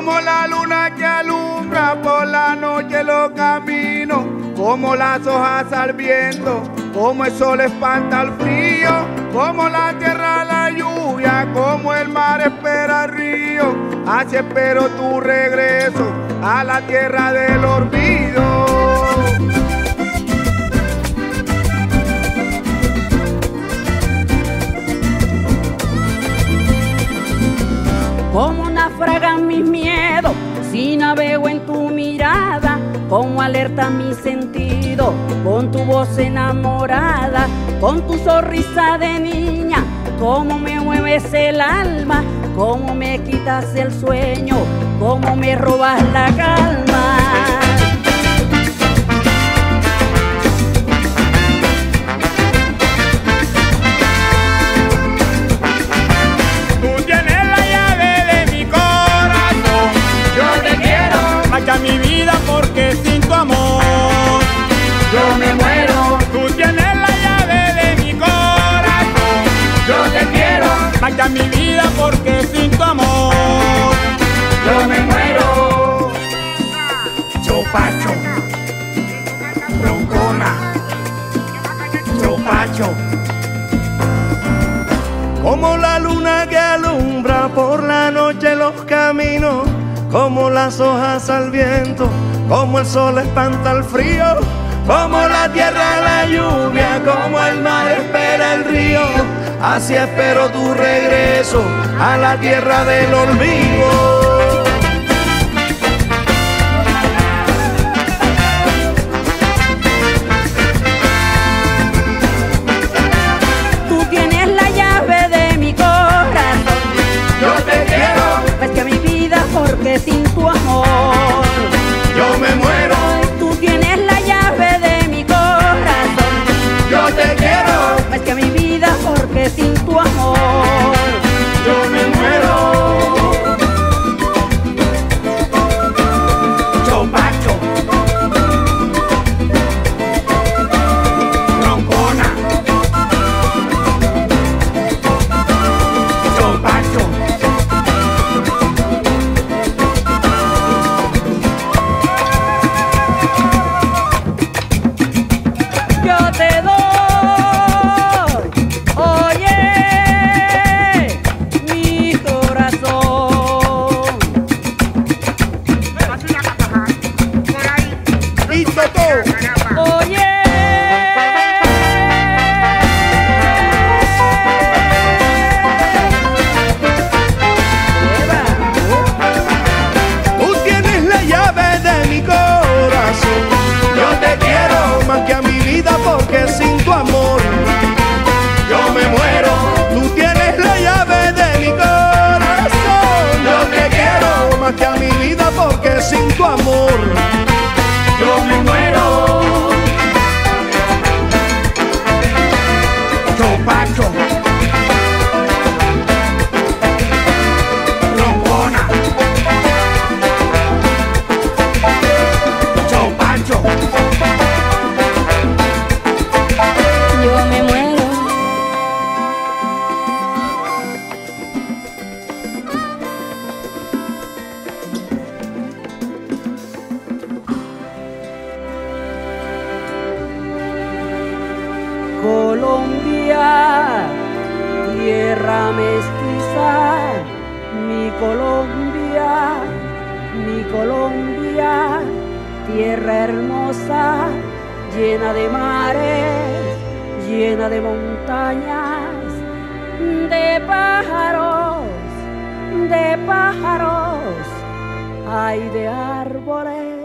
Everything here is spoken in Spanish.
como la luna que alumbra por la noche los caminos, como las hojas al viento, como el sol espanta el frío, como la tierra la lluvia, como el mar espera el río, así espero tu regreso a la tierra del olvido. Como naufragan mis miedos, si navego en tu mirada, como alerta mi sentido, con tu voz enamorada, con tu sonrisa de niña, como me mueves el alma, como me quitas el sueño, como me robas la calma. Mi vida porque sin tu amor yo me muero. Tú tienes la llave de mi corazón. Yo te quiero. Marcha mi vida porque sin tu amor yo me muero. Chopacho, broncona, chopacho. Como la luna que alumbra por la noche los caminos, como las hojas al viento, como el sol espanta el frío, como la tierra la lluvia, como el mar espera el río, así espero tu regreso a la tierra del olvido. Sin tu amor yo me muero. Tú tienes la llave de mi corazón. Yo te quiero más que mi vida, porque sin tu amor yo me muero. Chopacho, broncona, chopacho. Porque sin tu amor yo me muero. Tú tienes la llave de mi corazón. Yo te quiero más que a mi vida porque sin tu amor yo me muero. Chopacho, broncona, chopacho. yo me muero. Colombia, tierra mestiza, mi Colombia, mi Colombia, tierra hermosa, llena de mares, llena de montañas, de pájaros, ay, de árboles.